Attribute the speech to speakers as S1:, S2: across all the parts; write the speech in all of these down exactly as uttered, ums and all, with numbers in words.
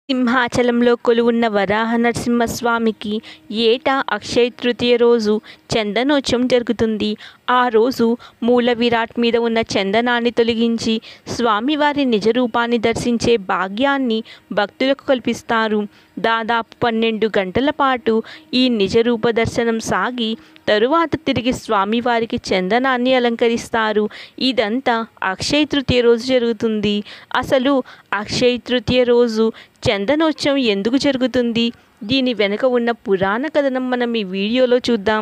S1: సింహాచలంలో కొలువున్న వరాహ నరసింహస్వామికి ఏటా అక్షయ తృతీయ రోజు చందనోత్సవం జరుగుతుంది. ఆ రోజు మూల విరాట్ మీద ఉన్న చందనాన్ని తొలగించి స్వామివారి నిజ రూపాన్ని దర్శించే భాగ్యాన్ని భక్తులకు కల్పిస్తారు. దాదాపు పన్నెండు గంటల పాటు ఈ నిజ రూప దర్శనం సాగి తరువాత తిరిగి స్వామివారికి చందనాన్ని అలంకరిస్తారు. ఇదంతా అక్షయ తృతీయ రోజు జరుగుతుంది. అసలు అక్షయ తృతీయ రోజు చందనోత్సవం ఎందుకు జరుగుతుంది? దీని వెనుక ఉన్న పురాణ కథనం మనం ఈ వీడియోలో చూద్దాం.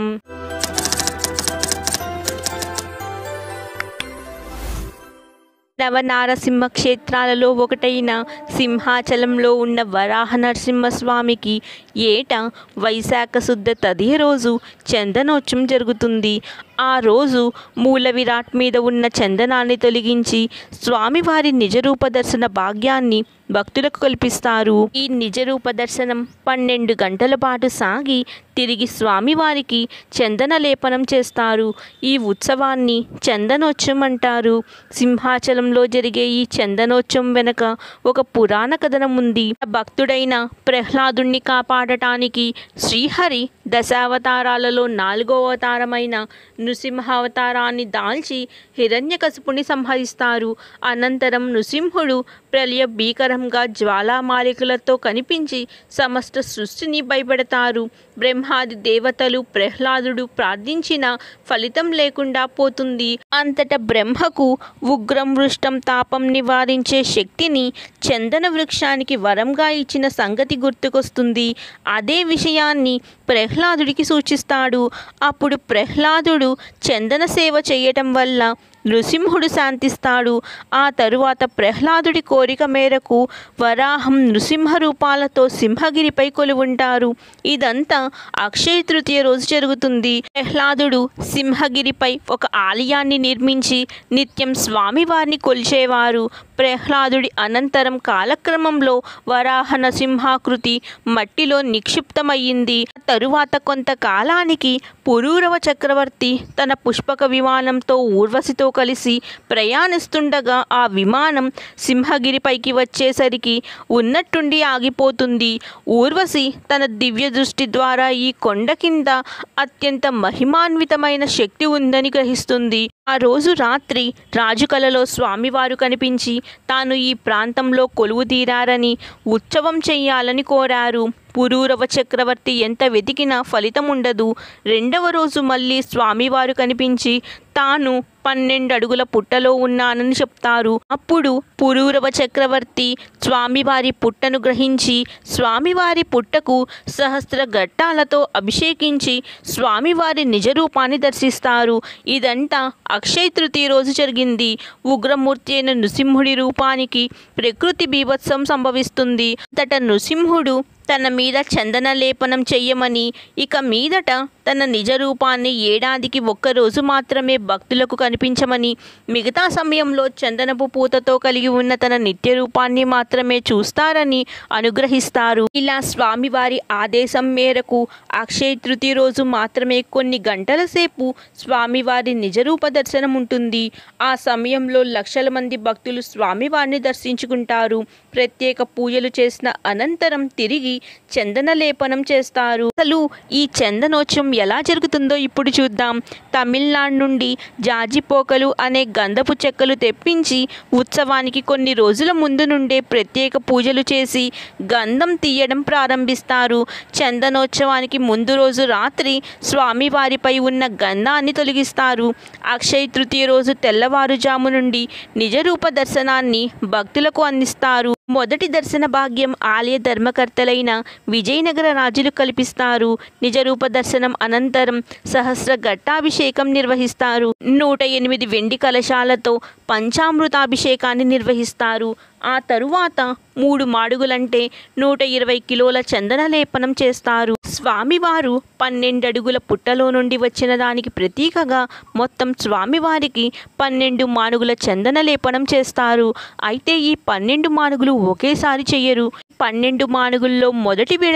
S1: నవనారసింహ క్షేత్రాలలో ఒకటైన సింహాచలంలో ఉన్న వరాహ నరసింహస్వామికి ఏటా వైశాఖ శుద్ధ తదియ రోజు చందనోత్సవం జరుగుతుంది. ఆ రోజు మూల విరాట్ మీద ఉన్న చందనాన్ని తొలగించి స్వామివారి నిజరూప దర్శన భాగ్యాన్ని భక్తులకు కల్పిస్తారు. ఈ నిజరూప దర్శనం పన్నెండు గంటల పాటు సాగి తిరిగి స్వామివారికి చందన లేపనం చేస్తారు. ఈ ఉత్సవాన్ని చందనోత్సవం అంటారు. సింహాచలంలో జరిగే ఈ చందనోత్సవం వెనుక ఒక పురాణ కథనం ఉంది. భక్తుడైన ప్రహ్లాదుణ్ణి కాపాడటానికి శ్రీహరి దశావతారాలలో నాలుగో అవతారమైన నృసింహావతారాన్ని దాల్చి హిరణ్యకశిపుని సంహరిస్తారు. అనంతరం నృసింహుడు ప్రళయ భీకరంగా జ్వాలామాలికలతో కనిపించి సమస్త సృష్టిని భయపెడతారు. బ్రహ్మాది దేవతలు ప్రహ్లాదుడు ప్రార్థించిన ఫలితం లేకుండా పోతుంది. అంతటా బ్రహ్మకు ఉగ్రం వృష్టం తాపం నివారించే శక్తిని చందన వృక్షానికి వరంగా ఇచ్చిన సంగతి గుర్తుకొస్తుంది. అదే విషయాన్ని ప్రహ్లాదుడికి సూచిస్తాడు. అప్పుడు ప్రహ్లాదుడు చందన సేవ చేయటం వల్ల నృసింహుడు శాంతిస్తాడు. ఆ తరువాత ప్రహ్లాదుడి కోరిక మేరకు వరాహం నృసింహ రూపాలతో సింహగిరిపై కొలువుంటారు. ఇదంతా అక్షయ తృతీయ రోజు జరుగుతుంది. ప్రహ్లాదుడు సింహగిరిపై ఒక ఆలయాన్ని నిర్మించి నిత్యం స్వామివారిని కొలిచేవారు. ప్రహ్లాదుడి అనంతరం కాలక్రమంలో వరాహ నరసింహాకృతి మట్టిలో నిక్షిప్తమయ్యింది. తరువాత కొంతకాలానికి పురూరవ చక్రవర్తి తన పుష్పక విమానంతో ఊర్వశితో కలిసి ప్రయాణిస్తుండగా ఆ విమానం సింహగిరిపైకి వచ్చేసరికి ఉన్నట్టుండి ఆగిపోతుంది. ఊర్వశి తన దివ్య దృష్టి ద్వారా ఈ కొండ కింద అత్యంత మహిమాన్వితమైన శక్తి ఉందని గ్రహిస్తుంది. ఆ రోజు రాత్రి రాజు కలలో స్వామివారు కనిపించి తాను ఈ ప్రాంతంలో కొలువు తీరారని ఉత్సవం చెయ్యాలని కోరారు. పురూరవ చక్రవర్తి ఎంత వెతికినా ఫలితం ఉండదు. రెండవ రోజు మళ్ళీ స్వామివారు కనిపించి తాను పన్నెండు అడుగుల పుట్టలో ఉన్నానని చెప్తారు. అప్పుడు పురూరవ చక్రవర్తి స్వామివారి పుట్టను గ్రహించి స్వామివారి పుట్టకు సహస్ర ఘట్టాలతో అభిషేకించి స్వామివారి నిజరూపాన్ని దర్శిస్తారు. ఇదంతా అక్షయ తృతీయ రోజు జరిగింది. ఉగ్రమూర్తి అయిన నృసింహుడి రూపానికి ప్రకృతి బీభత్సం సంభవిస్తుంది. అంతటా నృసింహుడు తన మీద చందన లేపనం చెయ్యమని, ఇక మీదట తన నిజ రూపాన్ని ఏడాదికి ఒక్కరోజు మాత్రమే భక్తులకు కనిపించమని, మిగతా సమయంలో చందనపు పూతతో కలిగి ఉన్న తన నిత్య రూపాన్ని మాత్రమే చూస్తారని అనుగ్రహిస్తారు. ఇలా స్వామివారి ఆదేశం మేరకు అక్షయ తృతీయ రోజు మాత్రమే కొన్ని గంటల సేపు స్వామివారి నిజరూప దర్శనం ఉంటుంది. ఆ సమయంలో లక్షల మంది భక్తులు స్వామివారిని దర్శించుకుంటారు. ప్రత్యేక పూజలు చేసిన అనంతరం తిరిగి చందన లేపనం చేస్తారు. అసలు ఈ చందనోత్సవం ఎలా జరుగుతుందో ఇప్పుడు చూద్దాం. తమిళనాడు నుండి జాజిపోకలు అనే గంధపు చెక్కలు తెప్పించి ఉత్సవానికి కొన్ని రోజుల ముందు నుండే ప్రత్యేక పూజలు చేసి గంధం తీయడం ప్రారంభిస్తారు. చందనోత్సవానికి ముందు రోజు రాత్రి స్వామివారిపై ఉన్న గంధాన్ని తొలగిస్తారు. అక్షయ తృతీయ రోజు తెల్లవారుజాము నుండి నిజరూప దర్శనాన్ని భక్తులకు అందిస్తారు. మొదటి దర్శన భాగ్యం ఆలయ ధర్మకర్తలైన విజయనగర రాజులు కల్పిస్తారు. నిజరూప దర్శనం అనంతరం సహస్ర ఘట్టాభిషేకం నిర్వహిస్తారు. నూట ఎనిమిది వెండి కలశాలతో పంచామృతాభిషేకాన్ని నిర్వహిస్తారు. ఆ తరువాత మూడు మాడుగులంటే నూట ఇరవై కిలోల చందన లేపనం చేస్తారు. స్వామివారు పన్నెండు అడుగుల పుట్టలో నుండి వచ్చిన దానికి ప్రతీకగా మొత్తం స్వామివారికి పన్నెండు మానుగుల చందన లేపనం చేస్తారు. అయితే ఈ పన్నెండు మానుగులు ఒకేసారి చెయ్యరు. పన్నెండు మానుగుల్లో మొదటి విడత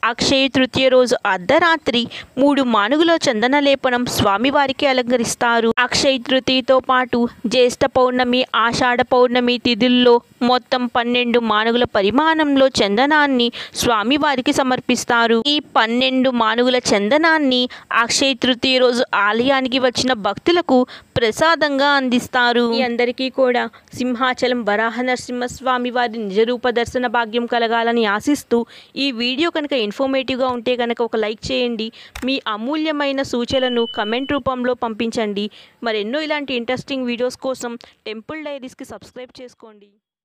S1: అక్షయ తృతీయ రోజు అర్ధరాత్రి మూడు మానుగుల చందన లేపనం స్వామివారికి అలంకరిస్తారు. అక్షయ తృతీయతో పాటు జ్యేష్ఠ పౌర్ణమి, ఆషాఢ పౌర్ణమి తిథుల్లో మొత్తం పన్నెండు మానుగుల పరిమాణంలో చందనాన్ని స్వామివారికి సమర్పిస్తారు. ఈ పన్నెండు మానుగుల చందనాన్ని అక్షయ తృతీయ రోజు ఆలయానికి వచ్చిన భక్తులకు ప్రసాదంగా అందిస్తారు. ఈ అందరికీ కూడా సింహాచలం వరాహ నరసింహస్వామి వారి నిజరూప దర్శన భాగ్యం కలగాలని ఆశిస్తూ ఈ వీడియో కనుక ఇన్ఫర్మేటివ్గా ఉంటే కనుక ఒక లైక్ చేయండి. మీ అమూల్యమైన సూచనలను కమెంట్ రూపంలో పంపించండి. మరెన్నో ఇలాంటి ఇంట్రెస్టింగ్ వీడియోస్ కోసం టెంపుల్ డైరీస్కి సబ్స్క్రైబ్ చేసుకోండి.